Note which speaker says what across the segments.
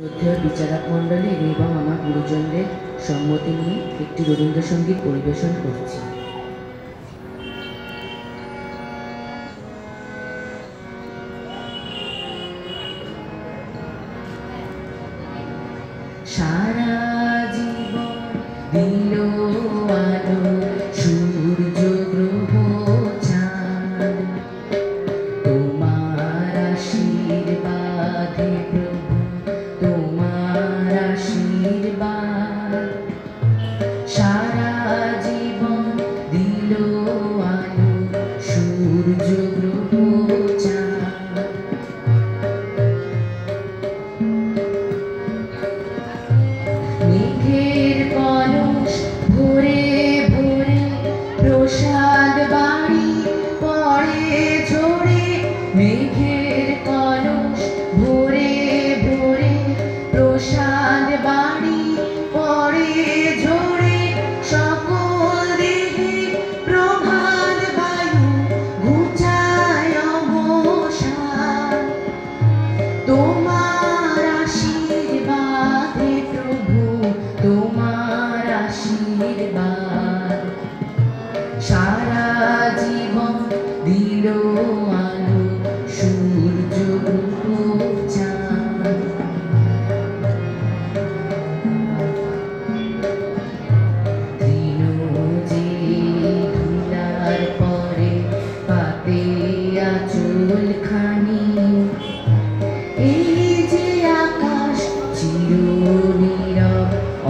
Speaker 1: শ্রদ্ধেয় বিচারক মণ্ডলীর এবং আমার গুরুজনদের সম্মতি নিয়ে একটি রবীন্দ্রসঙ্গীত পরিবেশন করছি। সারা জীবন দিল আলো সূর্য গ্রহ চাঁদ, তোমার আশীর্বাদে প্রভু, তোমার আশীর্বাদ। সারা জীবন দিল আলো সূর্য গ্রহ চাঁদ, মেঘের কলস ভরে ভরে প্রসাদ বাড়ি পড়ে ঝরে, মেঘের কলস ভরে ভরে প্রসাদ বাড়ি পড়ে ঝরে, সকল দেহে প্রভাত বায়ু ঘুচায় অবসাদ, তোমার আশীর্বাদে প্রভু, তোমার আশীর্বাদ। সারা জীবন দিল আলো সূর্য গ্রহ চাঁদ, দিন যে ধুলার পরে পাতে আঁচল খানি, এই যে আকাশ চির নীরব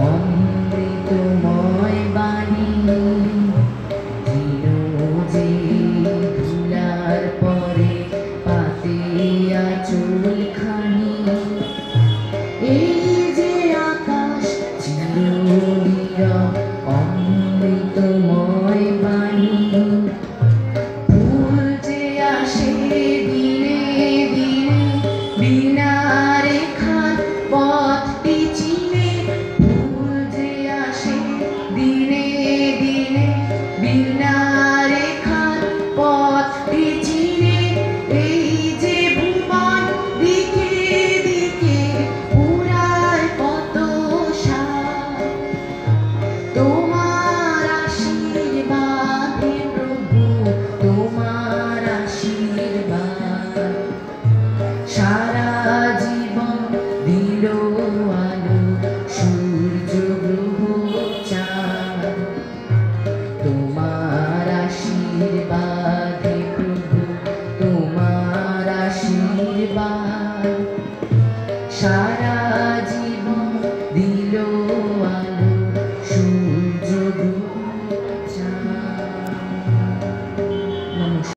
Speaker 1: অমৃতময় বাণী, দিন যে ধুলার পরে পাতে আঁচল খানি, এই যে আকাশ চির নীরব অমৃতময় বাণী, ফুল যে আসে দিনে দিনে বিনা রেখার পথটি চিনে, ফুল যে আসে দিনে দিনে বিনা রেখার পথটি চিনে, এই যে ভুবন দিকে দিকে পুরায় কত সার, তোমার আশীর্বাদে প্রভু, তোমার আশীর্বাদ। সারা জীবন দিল আলো সূর্য গ্রহ চাঁদ, তোমার আশীর্বাদে প্রভু, তোমার আশীর্বাদ। সারা